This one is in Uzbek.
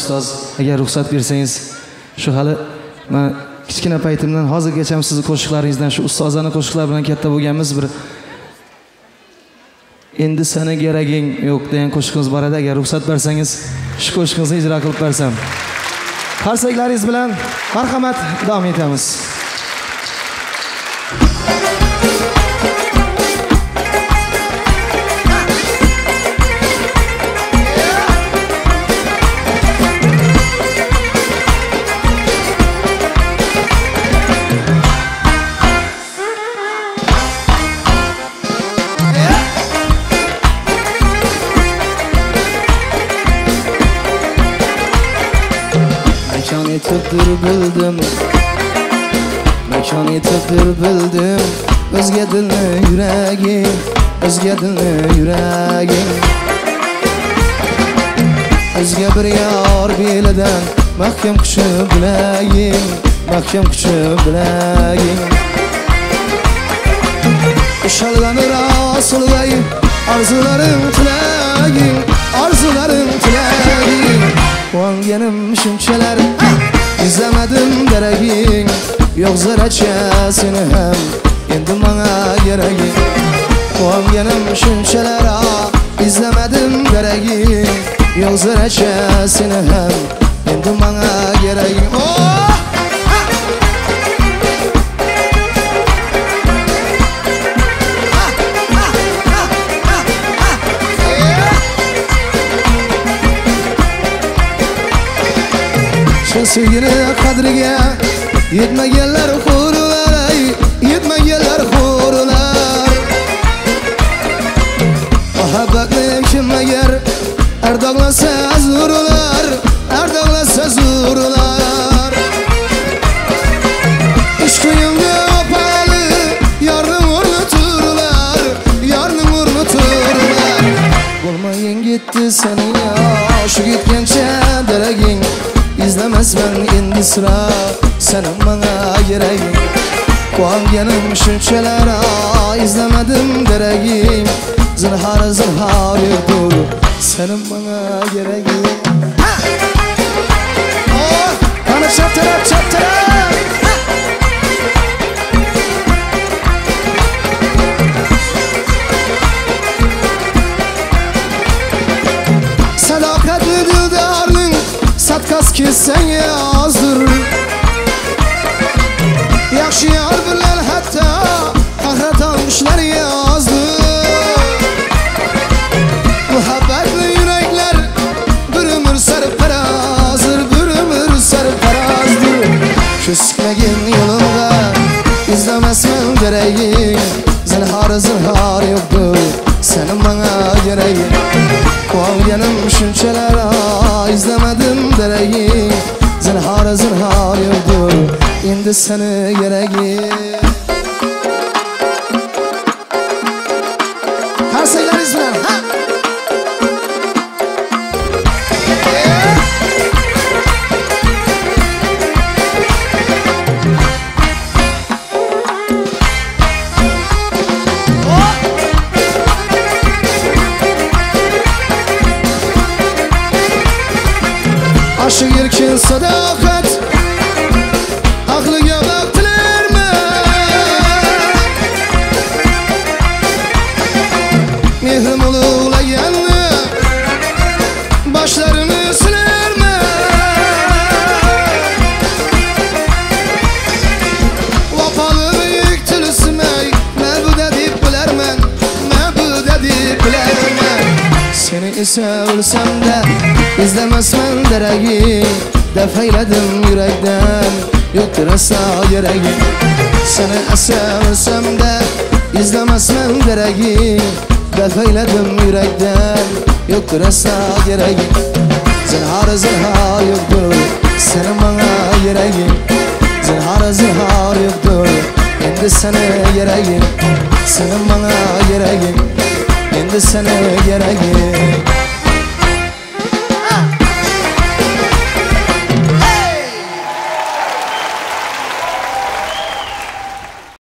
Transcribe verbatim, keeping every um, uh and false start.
ustoz, agar ruxsat bersangiz, shu hali men kichkina paytimdan hozirgacha ham sizni qo'shiqlaringizdan, shu ustozlarning qo'shiqlari bilan katta bo'lganmiz. Bir endi sana keraging yo'q degan qo'shiqimiz bor edi. Agar ruxsat bersangiz, shu qo'shiqni ijro qilib bersam. Qarsaklaringiz bilan marhamat, davom etamiz. Etibdir bildim, mekan etibdir bildim. O'zga dilni yuraging, o'zga dilni yuraging. O'zga bir yor belidan mahkam quchib bilaging, mahkam quchib bilaging. Ushalgani rasulgay, arzularim tilaging, arzularim tilaging. Quvonganim shunchalar izlamadim daraging, yo'q zaracha seni ham endi menga keraging. Quvonganim shunchalar izlamadim daraging, yo'q zaracha seni ham endi menga keraging. Oh! Sevgini qadriga yetmaganlar xo'rlar, yetmaganlar xo'rlar. Muhabbatni kim agar ardog'lasa zo'rlar, ardog'lasa zo'rlar. Ishqingga opali yorning o'rni turlar, yorning o'rni turlar. Bo'lmayin ketdi seni yoshi ketgancha daraging. İzlemezmen endi sıra senin bana keraging. Quvonganim shunchalar izlemedim deraging. Zinhar zinhar yo'qdir senin bana keraging. Oh, qani chaptirab chaptirab. Sadaqatli dildarning satkas kessen yazdır. Yaxshi yor bilan hatta qahraton qushlar yazdır. Muhabbatli yuraklar bir umr sarfarazdir, bir umr sarfarazdir. Ko'zikmagin yo'limga izlamasman keraging. Zinhar zinhar yo'qdir senin bana keraging. Quvonganim shunchalar izlemedim daraging. Zinhar zinhar yo'qdir endi seni keraging. Qarsalaringiz bilan ha. Aşık erkin sadakat aklıga baktilarmi? Mehrim ulug'laganni boshlarini silarmi? Vafoli buyuk tilsimay ma'buda deb bilarman, ma'buda deb bilarman. Seni esa o'lsamda izlemasman daraging. Dafayladim yurakdan yo'qdir asa keraging. Seni esa o'lsamda izlemasman daraging. Dafayladim yurakdan yo'qdir asa keraging. Zinhar zinhar yo'qdir senin bana keraging. Zinhar zinhar yo'qdir endi seni keraging. Senin bana keraging, endi seni keraging.